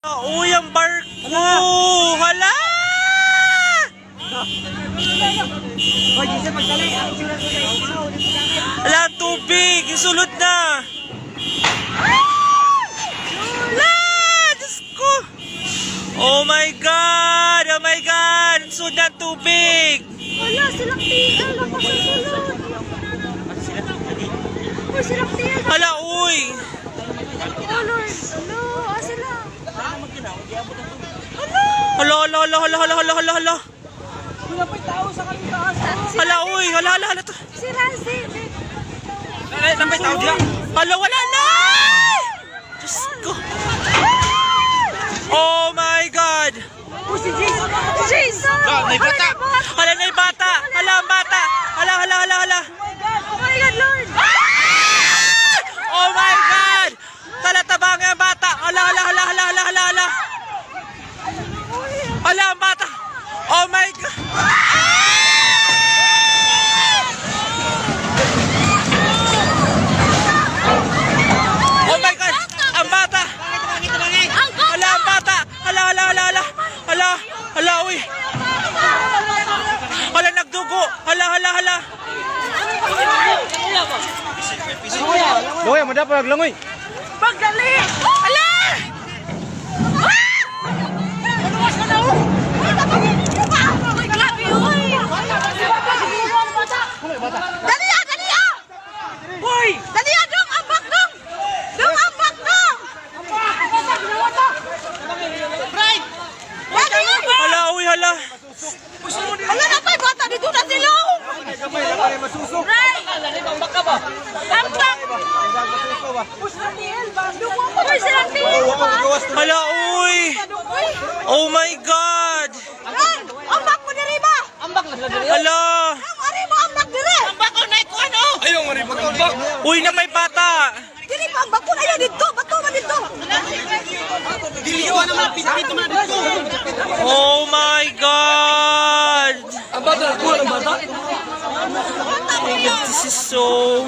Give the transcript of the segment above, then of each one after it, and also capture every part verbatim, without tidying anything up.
Uy, ang barko! Hala! Hala, ang tubig! Isulod na! Hala! Diyos ko! Oh my God! Oh my God! Isulod na ang tubig! Wala, silang tiil. Ako susunod. Uy, silang tiil. Hala, uy! Oh Lord. No, ah sila. Hala, hala, hala, hala, hala, hala, hala, hala. Wala pa'y tao sa kanitaas. Hala, uy, hala, hala, hala. Si Rancy. Nampay tao diyan. Hala, wala na! Diyos ko. Oh my God! Oh, si Jason. Si Jason. Hala, may bata. Hala, may bata. Hala, ang bata. Hala, hala, hala, hala. Oh my God, Lord. Oh my God! Talatabang ang bata. Hala, hala, hala, hala, hala, hala, hala. Hala, ang bata. Oh my God! Oh my God! Ang bata! Hala, ang bata! Hala, hala, hala, hala! Hala, hala, uy! Hala, nagdugo! Hala, hala, hala! Doy, mo dapat langoy. Pagdali! Hala! Dali ya! Dali ya! Uy! Dali ya! Dong! Ambak dong! Dong! Ambak dong! Right! Dali ya! Hala, uy, hala! Hala na pa'y bata dito na sila! Right! Ambak ka ba? Ambak! Uy, silang tiil! Hala, uy! Oh my God! Ran! Ambak mo diri ba? Hala! Ang ari mo ambak diri! Ambak ko na ito ano? Ayaw nga rin magkambak. Uy, na may bata! Diri pa ambak ko na yan dito! Bato man dito! Diliwan naman, pinakita mo na dito. Oh my God! Ang bata, kuha ng bata. This is so...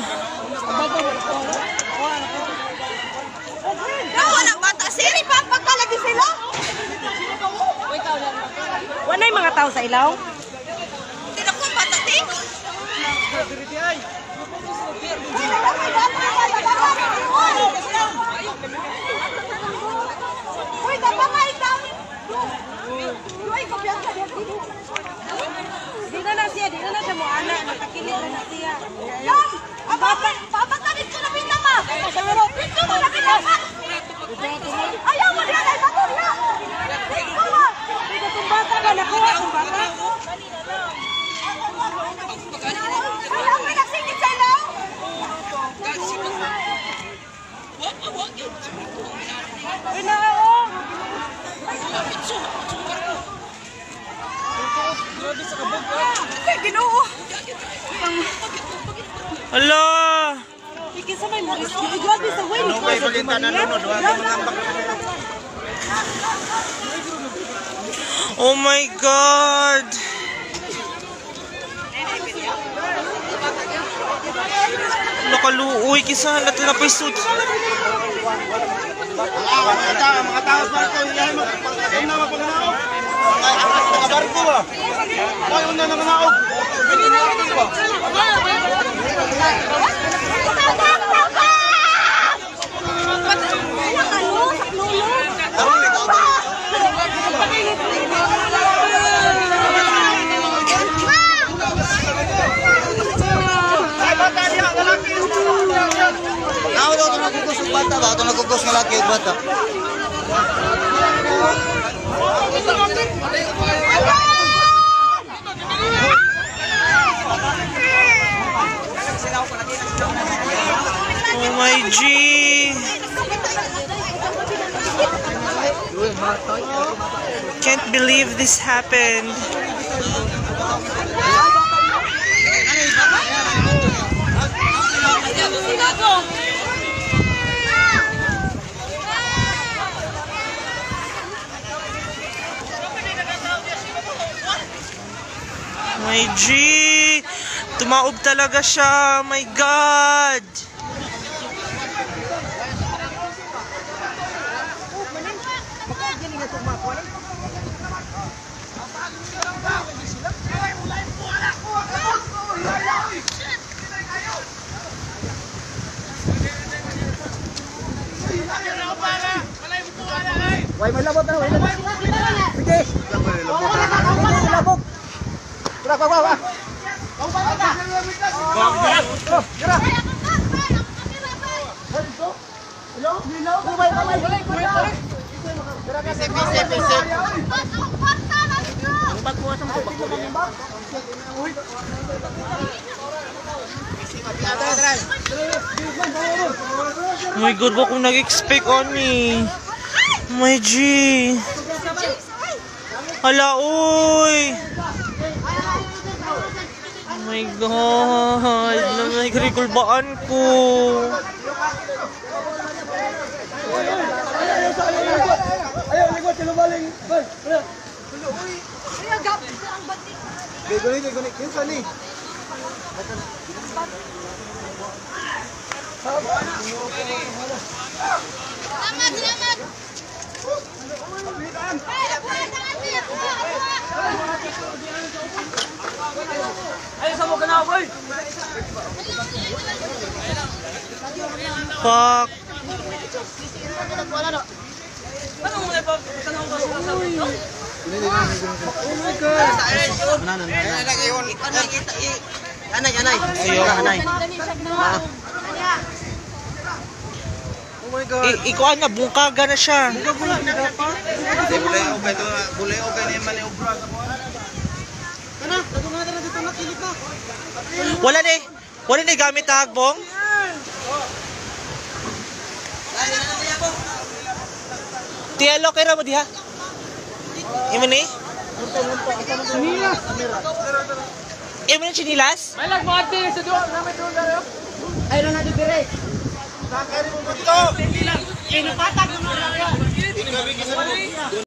Nawa ng bata! Siri pa ang pagkalagi sila! Wala yung mga tao sa ilaw? Hindi na kong bata, ti? Uy, kapangay kami! Uy, kapiyang ka dito. Di na na siya, di na na siya mo anak. Nakakilit na na siya. Yan! Ang bata! Baba ka dito na pinama! Dito mo na pinama! Ayaw mo diyan ay bato niya! Dito mo! Dito itong bata ka, nakuha itong bata. Ayaw mo nagsingit sa ilaw! Inaong! Ay, Ginoo! Hala! Ikisa may mo rescue. Ay, grabe sa way. Ano kayo palinta na nunod? Huwag mo nangambak. Oh my God! Nakaluoy, kisa natin na pa isut. Mga taos barko, ilahin mo. Pagkain na mapaganaog. Mga barko ba? Ayaw na nanganaog. Hindi na natin ba? Ako daw ito nagugos ng bata ba? Ito nagugos ng laki yung bata. Oh my G! Can't believe this happened. My G! Tumaob talaga siya. My God! Why may labot na, why labot. Sige. Sige, labot. Tara, pa, pa, pa. Oh my God, wag kong nag-expect on eh. My G. Hala, uy. Oh my God. Nag-recalbaan ko. Ayaw, likod, sinubaling. Gunit, gunit, kinsa ni? Selamat, selamat. Fuck. Anay, anay. Ayun. Anay. Oh my God. I ikuan na, bungkaga na siya. Hindi, bulay okay to. Bulay okay na yung mali obra. Kana, dago nga na dito nakilit na. Wala ni. Wala ni gamit na hagbong. Tielo kay ra mo diha. Imo ni? Sinilas. Imo ni chinilas? May lagmati sa duwa na may duwa dayo. Ay na na dire. Sakari mo dito. Pinupatag mo na lang.